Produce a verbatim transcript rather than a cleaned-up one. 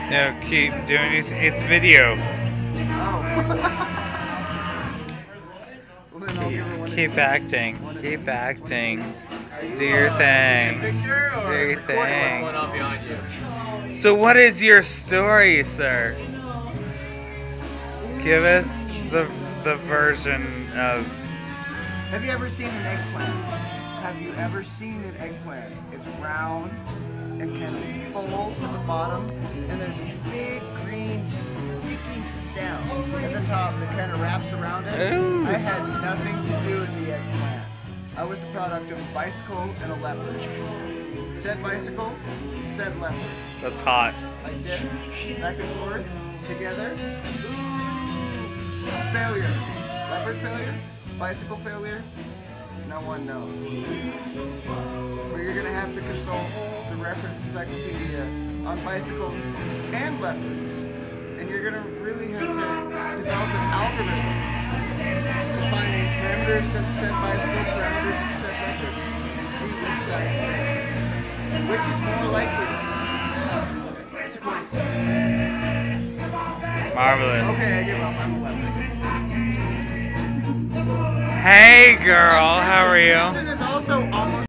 No, keep doing it. It's video. Oh. Well, then I'll give her one of Keep these. acting. Keep acting. Do your thing. Picture or Do your recording what's thing. going on behind you? So what is your story, sir? Give us the the version of. Have you ever seen an eggplant? Have you ever seen an eggplant? It's round and kind of full at the bottom, and there's a big green sticky stem at the top that kind of wraps around it. Ooh. I had nothing to do with the eggplant. I was the product of a bicycle and a leopard. Said bicycle, said leopard. That's hot. Like this, back and forth, together. Failure. Leopard failure, bicycle failure, no one knows. But you're going to have to consult the reference encyclopedia on bicycles and leopards. And you're going to really have to develop an algorithm defining parameters that set bicycle, parameters that set leopard, and see which side says. And which is more likely. It's a coin flip. Marvelous. Okay, I give up. I'm a leopard. Hey girl, how are you? Kristen is also almost